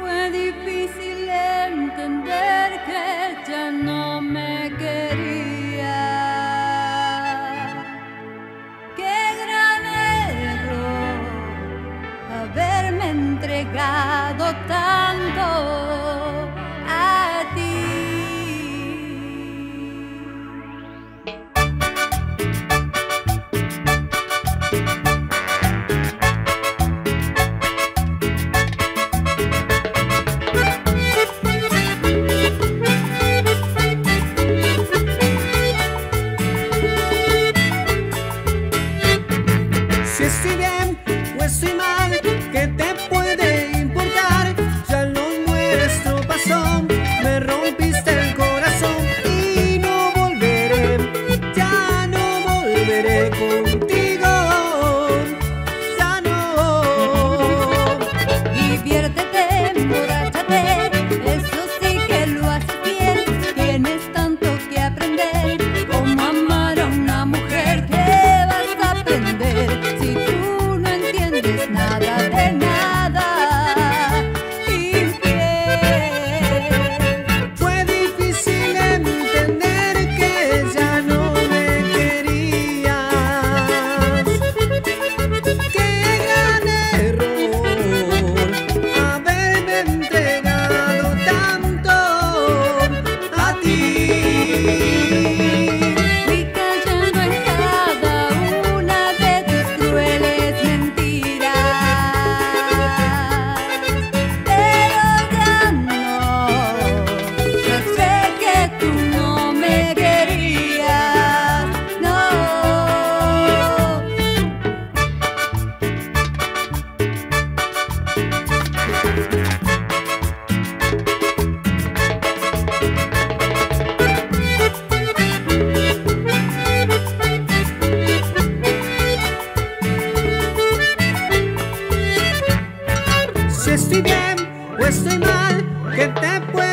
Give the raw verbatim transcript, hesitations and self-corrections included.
Fue difícil entender que ya no me quería. Qué gran error haberme entregado tanto a ti. Si estoy bien o estoy mal, ¿qué te puede importar? Ya lo nuestro pasó, me rompiste el corazón y no volveré, ya no volveré contigo, ya no. Diviértete, emborráchate, eso sí que lo haces bien. Tienes tanto que aprender, cómo amar a una mujer. ¿Qué vas a aprender si tú no entiendes nada de nada? Infiel. Fue difícil entender que ya no me querías. Qué gran error haberme entregado tanto a ti. Fui cayendo en cada una de tus crueles mentiras, pero ya no, yo sé que tú no me querías, no. Si estoy bien o estoy mal, ¿qué te puede